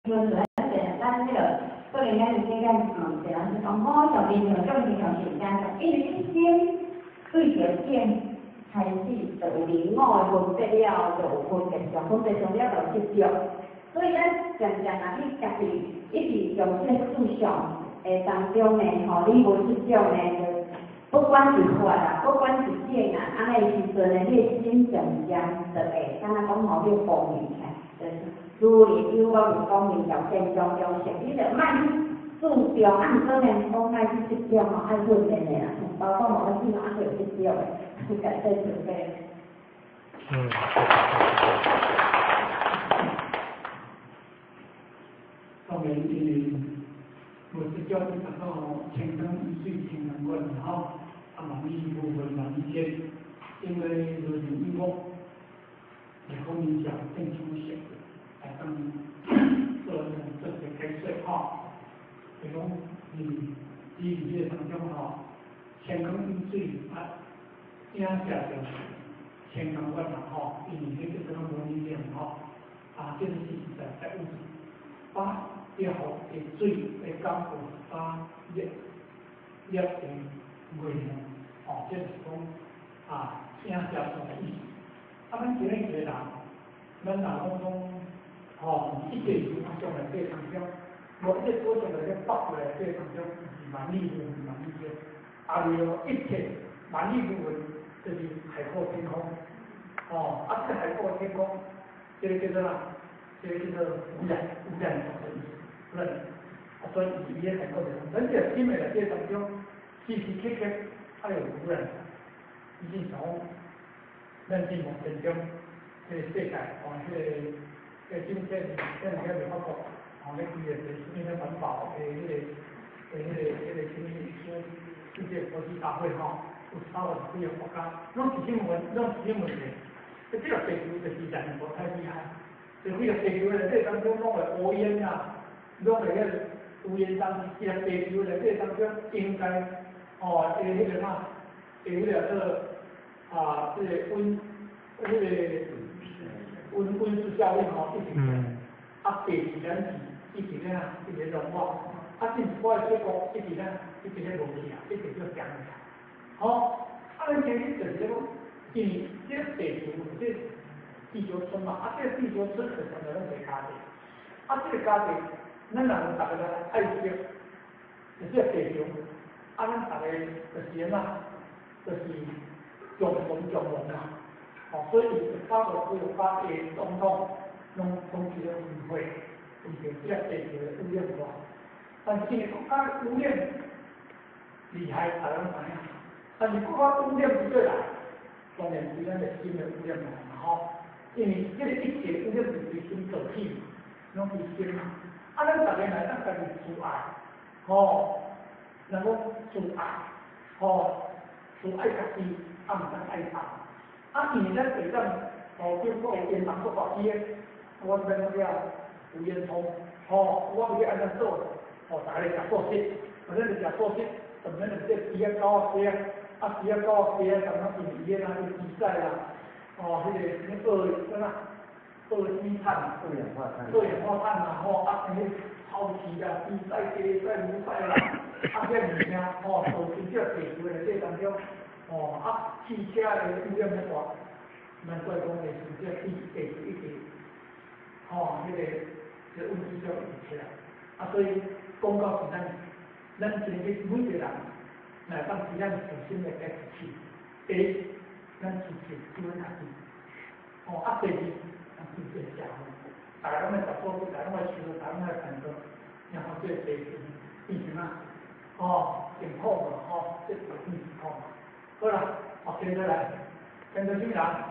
因为咱这个个人咱这个是讲好小朋友种平常时间，因为一天对着点开始就有零五的分别了，就有分别上，分别上了就接着。所以咱常常啊，你家己一直用这个思想诶当中呢，吼，你无这种呢，不管是法啦，不管是见啊，安尼时阵呢，你的心常常就会，敢若讲吼，你光明起来，如理如我是光明条件中中性，你着莫注重，啊，毋过呢，讲爱去这种吼，爱训练的啦，包括某个地方还有这种的，改正准备。 后面我是教你达到健康水平能够很好，啊，你部分嘛一些，因为就是因为也后面讲更清晰，来当做成这个开水哈，比如你这当中哈，健康水啊，影响着健康管嘛哈，因为这个模拟点哈，啊，这个是在物质。把最好的水来降低把热的热量，哦，这是讲啊，影响上的意思。啊，咱今日一个人，咱若讲哦，一个是上来这当中，无一个所上来咧北过来这当中是万里无云万里标，啊，为了一切万里无云就是海阔天空，哦，啊，这海阔天空，这个叫做啥？这个叫做污染的意思，污染。所以伊也很够的，人家新的这当中，时时刻刻还有污染，已经从咱进目前中，这个世界哦，这个政策咱那个美国哦，那规个是什么环保的什么世界国际大会哈，有30几个国家，拢是新闻的，这个地球就是人无太厉害。就这个地球的这当中弄个乌烟啊，弄个那个乌烟当中，这个地球的这当中应该哦，那个嘛，那个啊，这个温室效应哦，一直啊，地球人一直融化，啊，政府的结果一直咧无去啊，一直就降下，好，啊，咱其实就是讲，因为这个地球这。地球村嘛，啊，这个地球村是什么样的家庭？啊，这个家庭，咱若大家爱惜，就这个地球，啊，咱大家就是嘛，就是共荣啊。哦，所以法国把总统拢统起了议会，就是这个地球的污染化。但是国家污染厉害，大家知影，但是国家污染不过来，当然是咱的新的污染来嘛，吼。因为这个一切污染是随心所起，拢是心嘛。啊，咱大家来，咱家己自爱，吼，能够自爱，吼，自爱家己，啊，毋通爱人。啊，因为咱地上，哦，叫我烟筒不保鲜，我免了有烟囱，吼，我要安怎做？哦，大家食素食，或者是食素食，甚至是这猪啊、狗啊食，啊，猪啊、狗啊食，什么因为那个比赛啦。哦，那个什么二氧化碳啊，吼，啊，那个抛弃啊，比赛、比赛、比赛啦，啊，这物件，吼，导致这地球的这当中，哦，啊，汽车的污染的话，难怪讲的是这地球一直，哦，那个温室效应起来，啊，所以讲到是咱今日每个人，来当时咱自身的开始起，咱自己做家己，哦，啊，第二，咱自己社会，大家拢来合作，大家拢来修，大家拢来奋斗，然后这个地球变成啊，哦，健康嘛，哦，这个变健康嘛，好啦，好，接着来，跟着新人。